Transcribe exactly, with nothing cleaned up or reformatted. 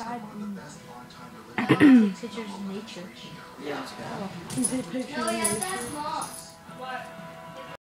outside and take pictures of nature. Yeah, let's go. Can you take a picture of nature? What?